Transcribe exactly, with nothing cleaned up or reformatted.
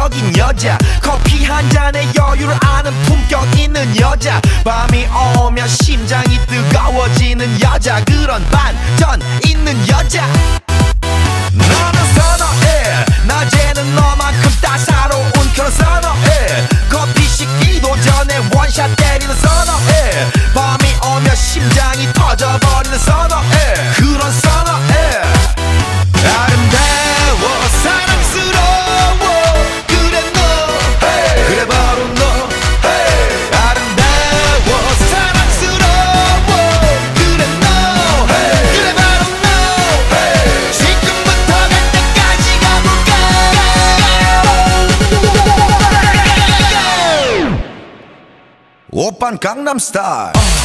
매력적인 여자 커피 한 잔에 여유를 아는 품격 있는 여자 밤이 오면 심장이 뜨거워지는 여자 그런 반전 있는 여자 너는 선어해 낮에는 너만큼 따사로운 그런 선어해 커피 식기도 전에 원샷 때리는 선어해 밤이 오면 심장이 터져버리는 선어해 그런 선어해 아름다워 사랑스러워 그래 너 hey. 그래 바로 너 hey. 아름다워 사랑스러워 그래 너 hey. 그래 바로 너 hey. 지금부터 갈 때까지 가볼까 오빤 강남 스타일